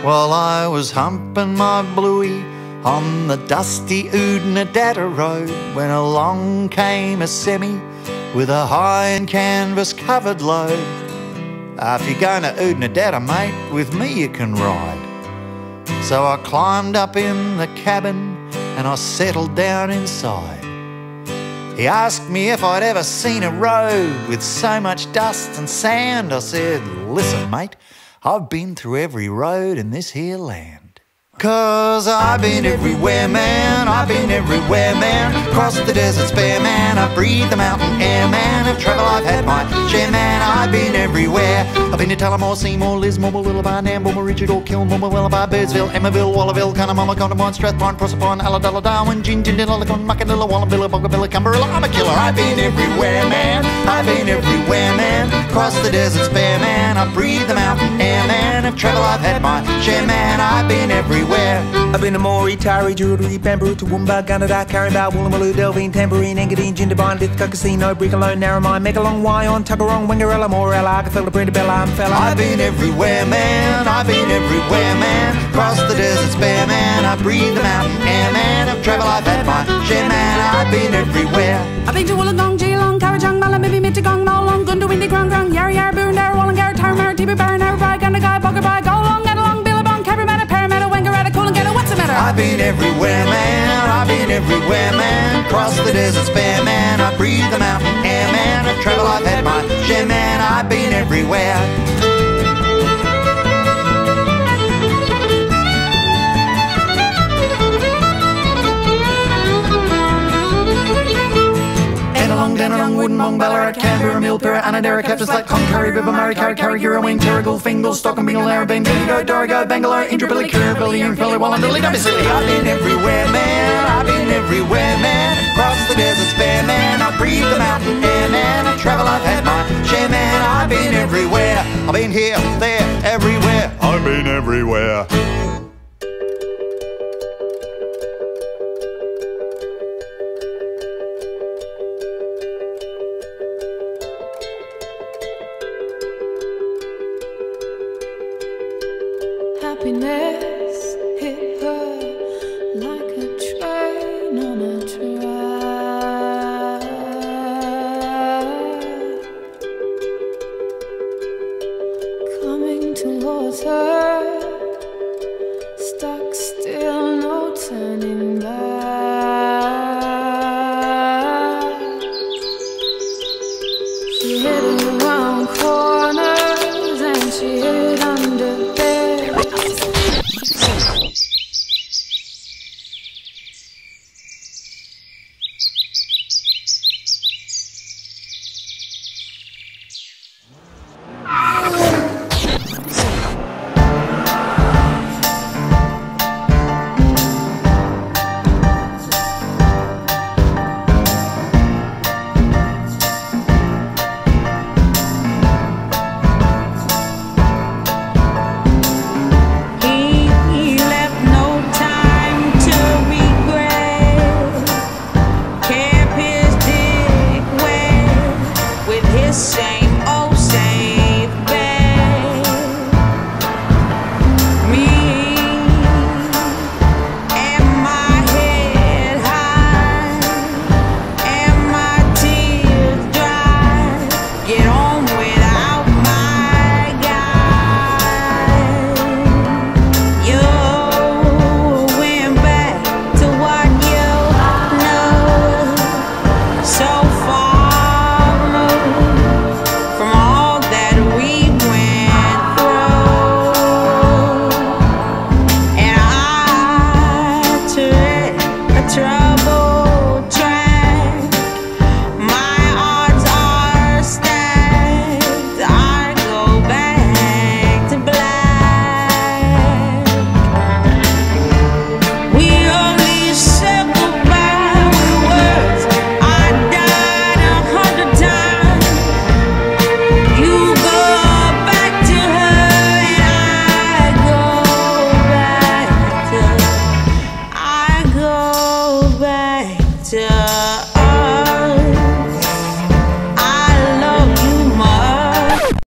While I was humping my bluey on the dusty Oodnadatta road, when along came a semi with a high and canvas covered load. If you're going to Oodnadatta, mate, with me you can ride. So I climbed up in the cabin and I settled down inside. He asked me if I'd ever seen a road with so much dust and sand. I said, listen, mate, I've been through every road in this here land. 'Cause I've been everywhere, man, I've been everywhere, man. Crossed the desert bare, man, I breathed the mountain air, man. Of travel I've had my share, man, I've been everywhere. I've been to Tullamore, Seymour, Lismore, Willowbar, Nambour, Richard, Kilmore, Willowbar, Birdsville, Emmaville, Wallerville, Cunnamulla, Condamine, Strathpine, Proserpine, Ulladulla, Darwin, Gingindilla, Muckadilla, Wallumbilla, Boggabilla, Cumberilla. I'm a killer, I've been everywhere, man, I've been everywhere, man. Crossed the deserts bare, man, I breathed the mountain air, man. Of travel I've had my share, man, I've been everywhere. I've been to Maury, Tari, Jewellery, Bamboo, Toowoomba, Gunnedah, Caringbah, Woolloomooloo, Delvine, Tambourine, Engadine, Jindabyne, Lithgow, Casino, Brickalone, Narromine, Megalong, Wyong, Tuggerong, Wingarella, Morella, Argafella, Brindabella, Umfella. I've been everywhere, man, I've been everywhere, man. Crossed the deserts bare, man, I breathed the mountain air, man. Of travel I've had my share, man, I've been everywhere. I've been to Wollongong, Geelong, Carrickjung, Mallabibi, Mittagong, Molong, Gundawindi, Grung Grung, Yarra Yarra, Boondarra, Wallangarra, Tarramara, Tibooburra, Narrabri, Gundagai, Boggarby, Golong, Gadalong, Billabong, Cabramatta, Parramatta, Wangaratta, Coolangatta. What's the matter? I've been everywhere, man, I've been everywhere, man. Crossed the deserts bare, man, I breathed the mountain air, man. Of travel I've had my share, man, I've been everywhere. Dandenong, Woodenbong, Ballarat, Canberra, Milpera, Annadara, Captain Slack, Cloncurry, Bibba, Murray, Carrick, Girraween, Terrigal, Fingal, Stockton, Bingle, Narrabeen, Bendigo, Dorigo, Bangalore, Indrabilly, Kirribilli, Infelli, Wallandilly, don't be silly. I've been everywhere, man, I've been everywhere, man. Crossed the deserts bare, man, I breathed the mountain air, man. Of travel I've had my share, man, I've been everywhere. I've been here, there, everywhere. I've been everywhere. Happiness hit her like a train on a track, coming towards her.